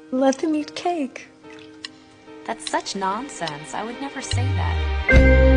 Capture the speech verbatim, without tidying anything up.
Let them eat cake. That's such nonsense. I would never say that.